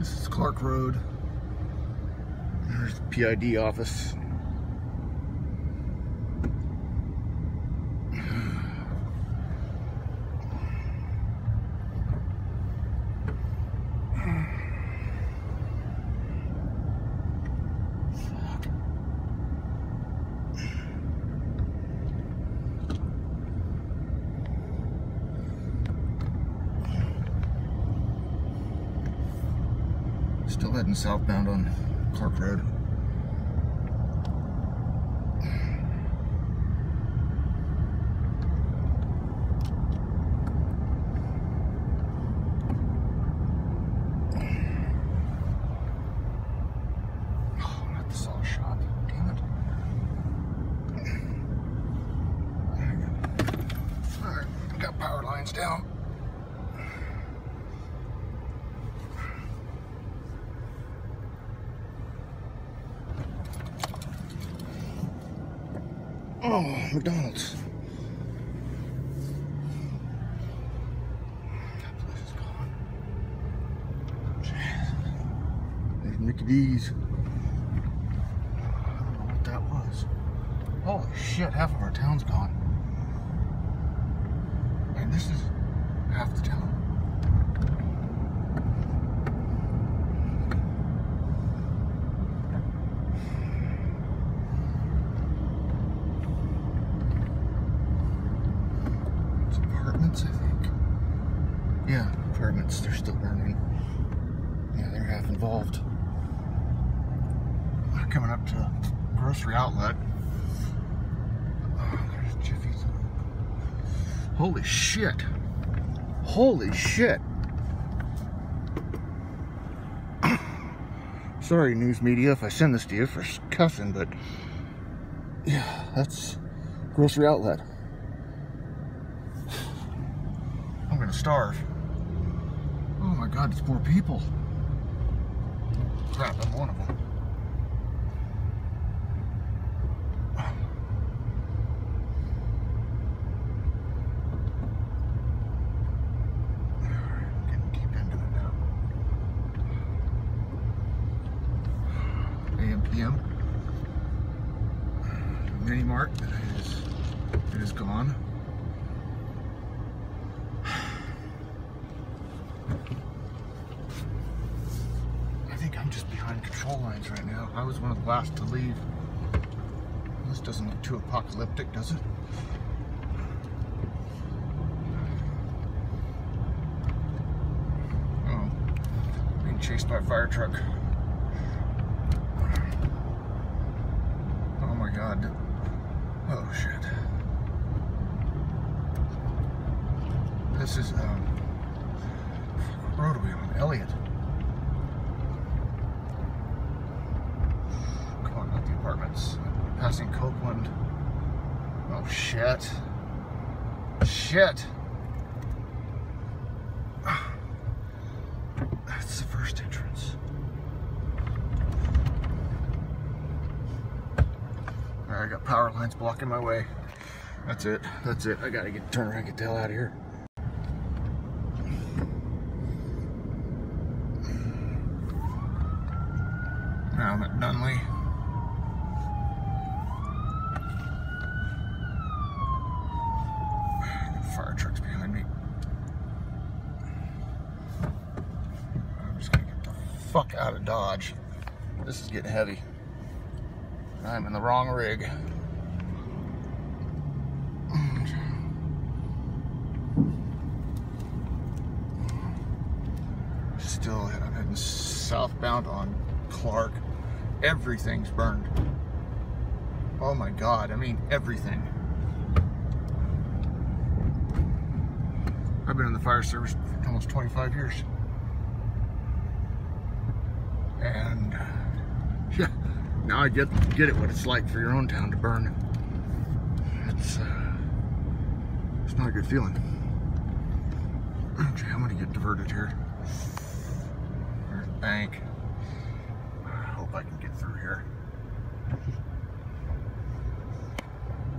This is Clark Road. There's the PID office. Still heading southbound on Clark Road. Oh, not the saw shop. Damn it. There we go. Alright, got power lines down. Oh, McDonald's. That place is gone. There's Mickey D's. I don't know what that was. Holy shit, half of our town's gone. And this is half the town. I think. Yeah, apartments, they're still burning. Yeah, they're half involved. Coming up to grocery outlet. Oh, there's Jiffy's. Holy shit. Holy shit. Sorry, news media, if I send this to you for cussing, but yeah, that's grocery outlet. I'm gonna starve. Oh my god, it's more people. Crap, I'm one of them. I'm getting deep into it now. AM PM. Mini Mart, it is gone. I'm just behind control lines right now. I was one of the last to leave. This doesn't look too apocalyptic, does it? Oh, being chased by a fire truck. Oh my god. Oh shit. This is, what road are we on? Elliott. Apartments. Passing Copeland. Oh shit. Shit. That's the first entrance. Alright, I got power lines blocking my way. That's it. That's it. I gotta turn around and get the hell out of here. Now I'm at Dunley. Fire trucks behind me. I'm just gonna get the fuck out of Dodge. This is getting heavy. I'm in the wrong rig. Still, I'm heading southbound on Clark. Everything's burned. Oh my god, I mean everything. I've been in the fire service for almost 25 years. And yeah, now I get it what it's like for your own town to burn. It's not a good feeling. Okay, I'm gonna get diverted here. There's the bank. I hope I can get through here.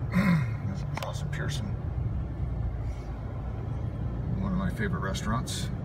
There's Cross and Pearson. One of my favorite restaurants.